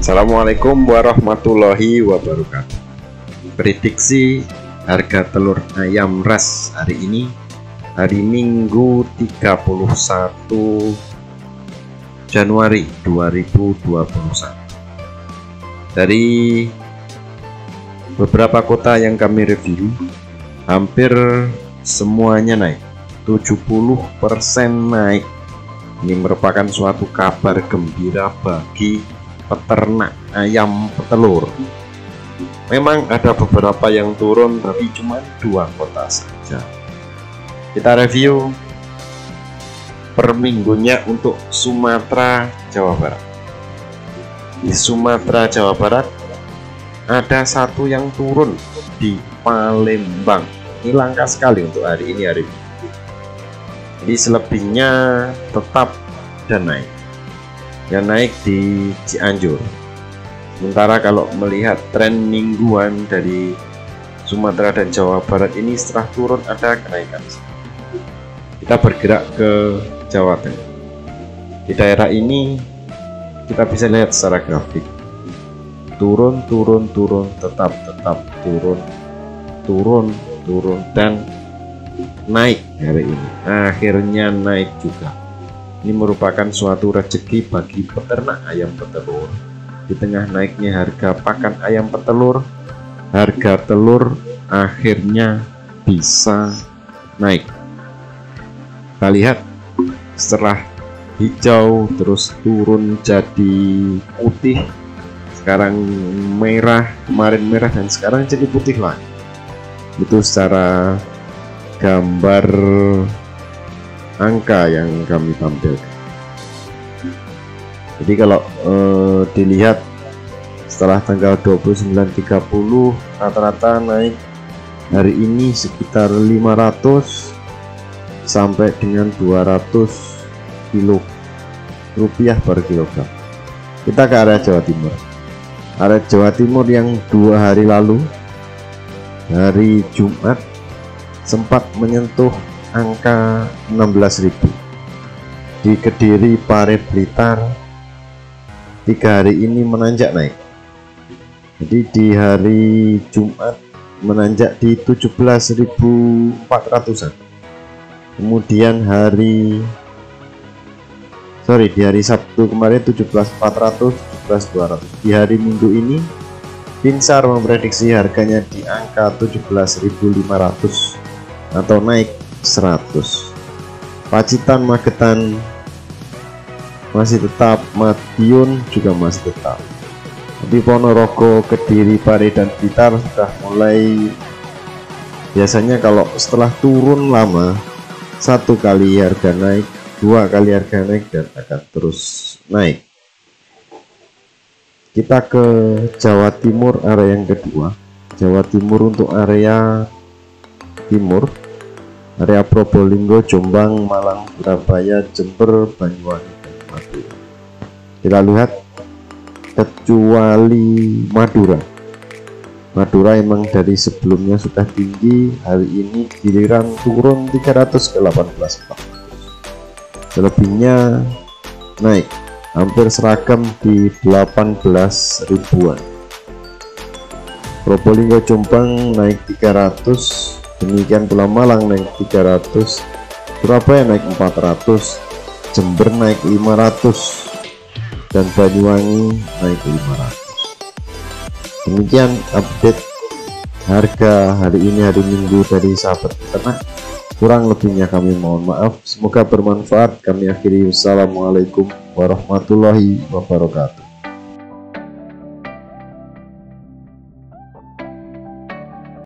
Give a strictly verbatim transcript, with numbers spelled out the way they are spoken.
Assalamualaikum warahmatullahi wabarakatuh. Prediksi harga telur ayam ras hari ini, hari Minggu tiga puluh satu Januari dua ribu dua puluh satu. Dari beberapa kota yang kami review, hampir semuanya naik, tujuh puluh persen naik. Ini merupakan suatu kabar gembira bagi peternak ayam petelur. Memang ada beberapa yang turun, tapi cuma dua kota saja. Kita review per minggunya untuk Sumatera, Jawa Barat. Di Sumatera, Jawa Barat ada satu yang turun di Palembang. Ini langka sekali untuk hari ini, hari ini. Jadi selebihnya tetap dan naik. Yang naik di Cianjur. Sementara kalau melihat tren mingguan dari Sumatera dan Jawa Barat ini, setelah turun ada kenaikan. Kita bergerak ke Jawa Tengah. Di daerah ini kita bisa lihat secara grafik, turun, turun, turun, tetap, tetap, turun, turun, turun, dan naik hari ini. Akhirnya naik juga. Ini merupakan suatu rezeki bagi peternak ayam petelur. Di tengah naiknya harga pakan ayam petelur, harga telur akhirnya bisa naik. Kita lihat, setelah hijau terus turun jadi putih, sekarang merah, kemarin merah dan sekarang jadi putih lagi. Itu secara gambar angka yang kami tampilkan. Jadi kalau eh, dilihat setelah tanggal dua puluh sembilan tiga puluh, rata-rata naik hari ini sekitar lima ratus sampai dengan dua ratus kilo rupiah per kilogram. Kita ke area Jawa Timur. Area Jawa Timur yang dua hari lalu, hari Jumat, sempat menyentuh angka enam belas ribu. Di Kediri, Pare, Blitar, tiga hari ini menanjak naik. Jadi di hari Jumat menanjak di tujuh belas ribu empat ratusan. Kemudian hari sorry di hari Sabtu kemarin tujuh belas ribu empat ratus, tujuh belas ribu dua ratus. Di hari Minggu ini Pinsar memprediksi harganya di angka tujuh belas ribu lima ratus atau naik seratus. Pacitan, Magetan masih tetap, Madiun juga masih tetap. Di Ponorogo, Kediri, Pare, dan Blitar sudah mulai, biasanya kalau setelah turun lama, satu kali harga naik, dua kali harga naik, dan akan terus naik. Kita ke Jawa Timur, area yang kedua. Jawa Timur untuk area timur, area Probolinggo, Jombang, Malang, Surabaya, Jember, Banyuwangi, dan Madura. Kita lihat, kecuali Madura. Madura emang dari sebelumnya sudah tinggi, hari ini giliran turun tiga ratus ke delapan belas ribu. Selebihnya naik, hampir seragam di delapan belas ribuan. Probolinggo, Jombang naik tiga ratus. Demikian pula Malang naik tiga ratus, Surabaya naik empat ratus, Jember naik lima ratus, dan Banyuwangi naik lima ratus. Demikian update harga hari ini, hari Minggu, dari sahabat peternak. Kurang lebihnya kami mohon maaf. Semoga bermanfaat. Kami akhiri. Wassalamualaikum warahmatullahi wabarakatuh.